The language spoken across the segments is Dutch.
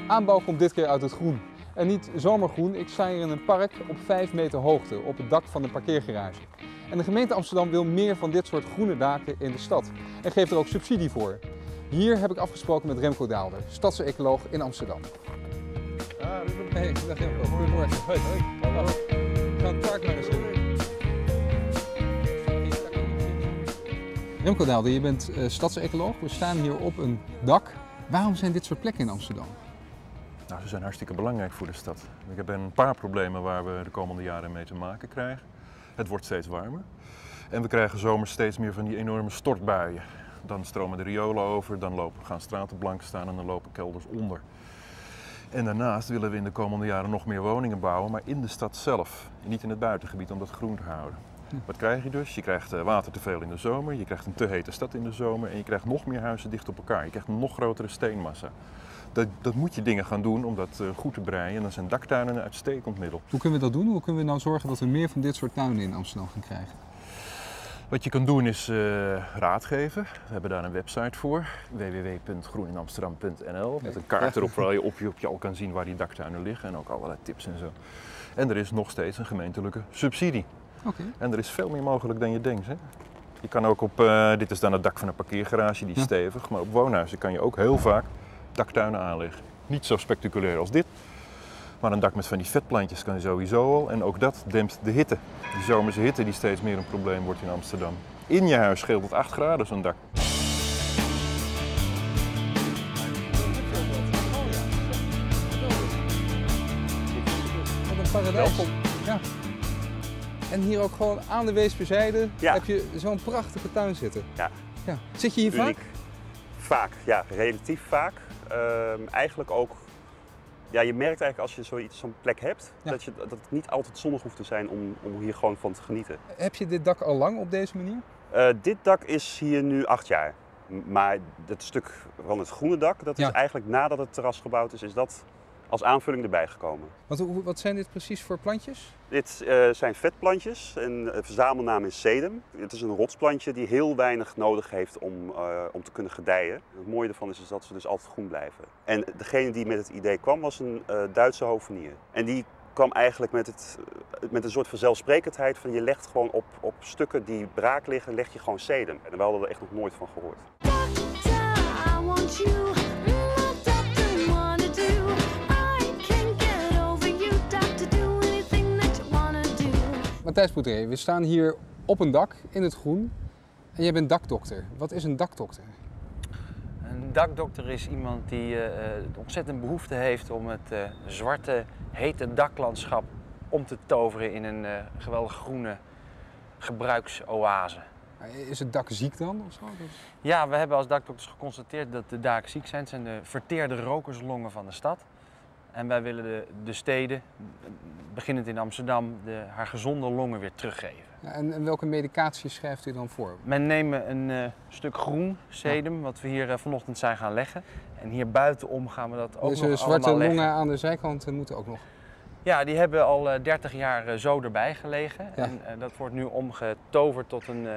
Aanbouw komt dit keer uit het groen. En niet zomaar groen, ik sta hier in een park op 5 meter hoogte op het dak van een parkeergarage. En de gemeente Amsterdam wil meer van dit soort groene daken in de stad en geeft er ook subsidie voor. Hier heb ik afgesproken met Remco Daalder, stadsecoloog in Amsterdam. Hey, dag Remco. Goedemorgen. Hoi. Hallo. We gaan het park maar eens in. Remco Daalder, je bent stadsecoloog. We staan hier op een dak. Waarom zijn dit soort plekken in Amsterdam? Nou, ze zijn hartstikke belangrijk voor de stad. Ik heb een paar problemen waar we de komende jaren mee te maken krijgen. Het wordt steeds warmer. En we krijgen zomers steeds meer van die enorme stortbuien. Dan stromen de riolen over, dan gaan straten blank staan en dan lopen kelders onder. En daarnaast willen we in de komende jaren nog meer woningen bouwen, maar in de stad zelf. Niet in het buitengebied om dat groen te houden. Wat krijg je dus? Je krijgt waterteveel in de zomer, je krijgt een te hete stad in de zomer en je krijgt nog meer huizen dicht op elkaar. Je krijgt een nog grotere steenmassa. Dat moet je dingen gaan doen om dat goed te breien en dan zijn daktuinen een uitstekend middel. Hoe kunnen we dat doen? Hoe kunnen we nou zorgen dat we meer van dit soort tuinen in Amsterdam gaan krijgen? Wat je kan doen is raad geven. We hebben daar een website voor, www.groeninamsterdam.nl, met een kaart erop waar je op je al kan zien waar die daktuinen liggen en ook allerlei tips en zo. En er is nog steeds een gemeentelijke subsidie. Okay. En er is veel meer mogelijk dan je denkt. Hè? Je kan ook op, dit is dan het dak van een parkeergarage, die is stevig, maar op woonhuizen kan je ook heel vaak daktuinen aanleggen. Niet zo spectaculair als dit, maar een dak met van die vetplantjes kan je sowieso al. En ook dat dempt de hitte. Die zomerse hitte die steeds meer een probleem wordt in Amsterdam. In je huis scheelt het 8 graden zo'n dak. Wat een paradijs. Welkom. Ja. En hier ook gewoon aan de Weesperzijde heb je zo'n prachtige tuin zitten. Ja. Ja. Zit je hier Uniek. vaak? Vaak, ja, relatief vaak. Eigenlijk ook, ja, je merkt eigenlijk als je zo'n plek hebt, dat het niet altijd zonnig hoeft te zijn om hier gewoon van te genieten. Heb je dit dak al lang op deze manier? Dit dak is hier nu 8 jaar. Maar dat stuk van het groene dak, dat is eigenlijk nadat het terras gebouwd is dat als aanvulling erbij gekomen. Wat zijn dit precies voor plantjes? Dit zijn vetplantjes en de verzamelnaam is sedum. Het is een rotsplantje die heel weinig nodig heeft om te kunnen gedijen. Het mooie ervan is dat ze dus altijd groen blijven. En degene die met het idee kwam was een Duitse hovenier. En die kwam eigenlijk met een soort vanzelfsprekendheid van je legt gewoon op stukken die braak liggen, leg je gewoon sedum. En we hadden er echt nog nooit van gehoord. Matthijs Bouteille, we staan hier op een dak in het groen en jij bent dakdokter. Wat is een dakdokter? Een dakdokter is iemand die ontzettend behoefte heeft om het zwarte, hete daklandschap om te toveren in een geweldig groene gebruiksoase. Is het dak ziek dan? Of zo? Ja, we hebben als dakdokters geconstateerd dat de daken ziek zijn. Het zijn de verteerde rokerslongen van de stad. En wij willen de steden, beginnend in Amsterdam, haar gezonde longen weer teruggeven. Ja, en welke medicatie schrijft u dan voor? Men neemt een stuk groen sedum, wat we hier vanochtend zijn gaan leggen. En hier buitenom gaan we dat ook dus nog allemaal zwarte leggen. longen aan de zijkant moeten ook nog? Ja, die hebben al 30 jaar zo erbij gelegen. Ja. En dat wordt nu omgetoverd tot een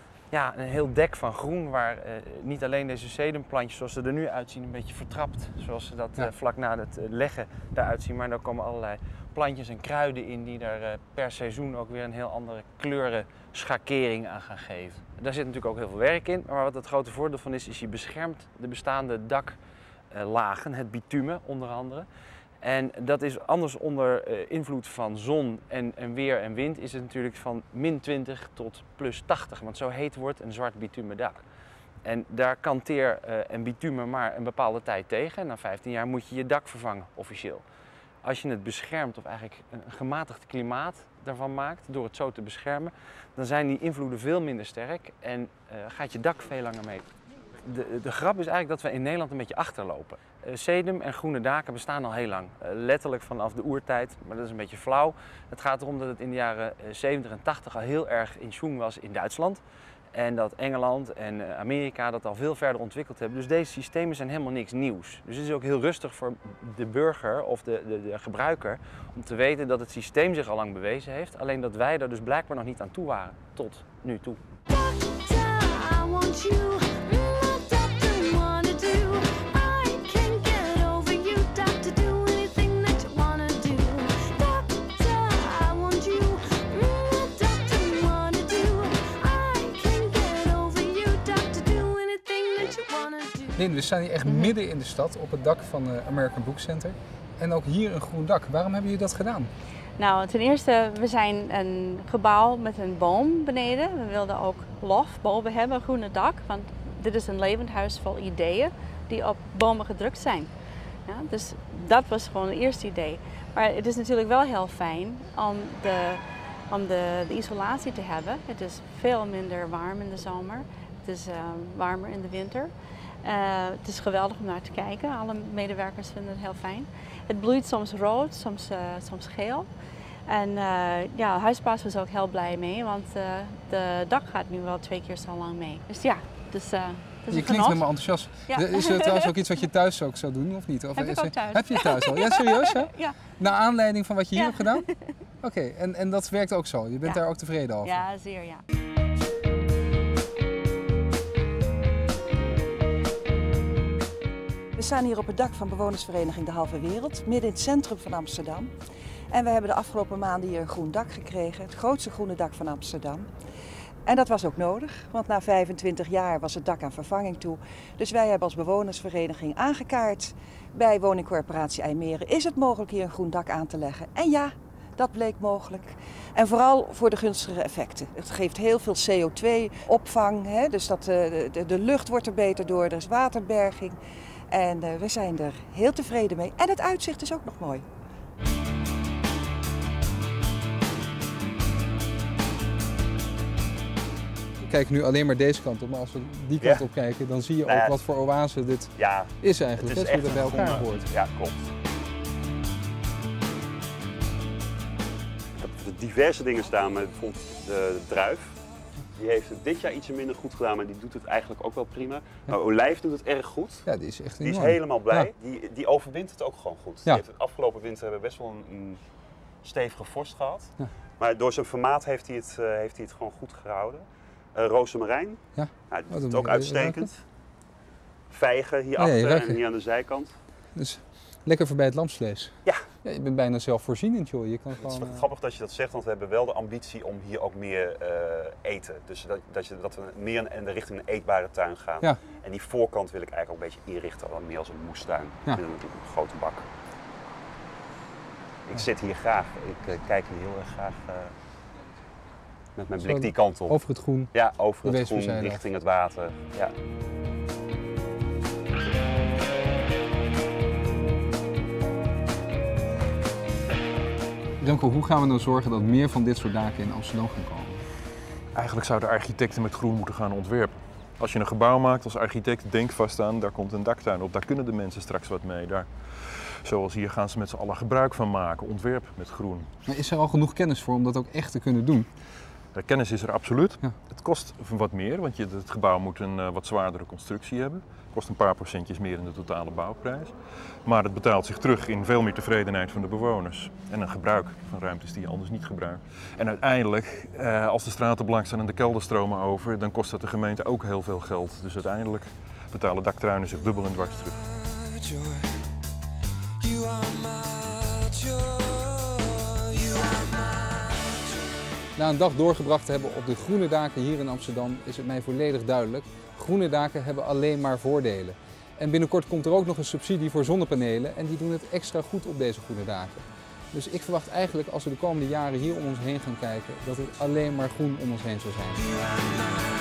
heel dek van groen, waar niet alleen deze sedumplantjes zoals ze er nu uitzien een beetje vertrapt, zoals ze dat vlak na het leggen daaruit zien, maar er komen allerlei plantjes en kruiden in die daar per seizoen ook weer een heel andere kleurenschakering aan gaan geven. Daar zit natuurlijk ook heel veel werk in, maar wat het grote voordeel van is je beschermt de bestaande daklagen, het bitumen onder andere. En dat is anders onder invloed van zon en weer en wind is het natuurlijk van -20 tot +80. Want zo heet wordt een zwart bitumen dak. En daar kan teer en bitumen maar een bepaalde tijd tegen. En na 15 jaar moet je je dak vervangen, officieel. Als je het beschermt of eigenlijk een gematigd klimaat daarvan maakt, door het zo te beschermen, dan zijn die invloeden veel minder sterk en gaat je dak veel langer mee. De grap is eigenlijk dat we in Nederland een beetje achterlopen. Sedum en groene daken bestaan al heel lang. Letterlijk vanaf de oertijd, maar dat is een beetje flauw. Het gaat erom dat het in de jaren 70 en 80 al heel erg in schwung was in Duitsland. En dat Engeland en Amerika dat al veel verder ontwikkeld hebben. Dus deze systemen zijn helemaal niks nieuws. Dus het is ook heel rustig voor de burger of de gebruiker om te weten dat het systeem zich al lang bewezen heeft. Alleen dat wij er dus blijkbaar nog niet aan toe waren, tot nu toe. Lin, we staan hier echt midden in de stad op het dak van het American Book Center. En ook hier een groen dak. Waarom hebben jullie dat gedaan? Nou, ten eerste, we zijn een gebouw met een boom beneden. We wilden ook lof boven hebben, een groene dak. Want dit is een levend huis vol ideeën die op bomen gedrukt zijn. Ja, dus dat was gewoon het eerste idee. Maar het is natuurlijk wel heel fijn om de isolatie te hebben. Het is veel minder warm in de zomer. Het is warmer in de winter. Het is geweldig om naar te kijken. Alle medewerkers vinden het heel fijn. Het bloeit soms rood, soms geel. En ja, de huisbaas was ook heel blij mee, want de dak gaat nu wel 2 keer zo lang mee. Dus ja, je klinkt helemaal enthousiast. Ja. Is er trouwens ook iets wat je thuis ook zou doen, of niet? Of Heb ik ook thuis. Heb je het thuis al? Ja, serieus? Hè? Ja. Naar aanleiding van wat je hier hebt gedaan? Oké, en dat werkt ook zo? Je bent daar ook tevreden over? Ja, zeer ja. We staan hier op het dak van bewonersvereniging De Halve Wereld, midden in het centrum van Amsterdam. En we hebben de afgelopen maanden hier een groen dak gekregen, het grootste groene dak van Amsterdam. En dat was ook nodig, want na 25 jaar was het dak aan vervanging toe. Dus wij hebben als bewonersvereniging aangekaart bij woningcorporatie IJmeren, is het mogelijk hier een groen dak aan te leggen? En ja, dat bleek mogelijk. En vooral voor de gunstige effecten. Het geeft heel veel CO2-opvang, dus dat, de lucht wordt er beter door, er is waterberging. En we zijn er heel tevreden mee. En het uitzicht is ook nog mooi. We kijken nu alleen maar deze kant op, maar als we die kant op kijken, dan zie je ook wat voor oase dit is eigenlijk. Het is hoe dat bij elkaar hoort. Ja, klopt. Ik heb diverse dingen staan, maar bijvoorbeeld de druif. Die heeft het dit jaar ietsje minder goed gedaan, maar die doet het eigenlijk ook wel prima. Maar olijf doet het erg goed. Ja, die is echt enorm. Die is helemaal blij. Ja. Die overwint het ook gewoon goed. Ja. Afgelopen winter hebben we best wel een stevige vorst gehad. Ja. Maar door zijn formaat heeft hij het gewoon goed gehouden. Rozemarijn, die doet het ook uitstekend. Vijgen hierachter en hier aan de zijkant. Dus lekker voorbij het lamsvlees. Ja. Ja, je bent bijna zelfvoorzienend, joh. Je kan gewoon, het is grappig dat je dat zegt, want we hebben wel de ambitie om hier ook meer eten. Dus dat we meer in de richting een eetbare tuin gaan. Ja. En die voorkant wil ik eigenlijk ook een beetje inrichten, meer als een moestuin. Met een grote bak. Ik zit hier graag, ik kijk hier heel erg graag met mijn blik die kant op. Over het groen? Ja, over het groen, richting het water. Ja. Remco, hoe gaan we nou zorgen dat meer van dit soort daken in Amsterdam gaan komen? Eigenlijk zouden architecten met groen moeten gaan ontwerpen. Als je een gebouw maakt als architect, denk vast aan, daar komt een daktuin op. Daar kunnen de mensen straks wat mee. Zoals hier gaan ze met z'n allen gebruik van maken, ontwerp met groen. Maar is er al genoeg kennis voor om dat ook echt te kunnen doen? De kennis is er absoluut. Ja. Het kost wat meer, want het gebouw moet een wat zwaardere constructie hebben. Het kost een paar procentjes meer in de totale bouwprijs. Maar het betaalt zich terug in veel meer tevredenheid van de bewoners. En een gebruik van ruimtes die je anders niet gebruikt. En uiteindelijk, als de straten blank staan en de kelder stromen over, dan kost dat de gemeente ook heel veel geld. Dus uiteindelijk betalen daktruinen zich dubbel en dwars terug. Na een dag doorgebracht te hebben op de groene daken hier in Amsterdam is het mij volledig duidelijk. Groene daken hebben alleen maar voordelen. En binnenkort komt er ook nog een subsidie voor zonnepanelen en die doen het extra goed op deze groene daken. Dus ik verwacht eigenlijk als we de komende jaren hier om ons heen gaan kijken dat het alleen maar groen om ons heen zal zijn.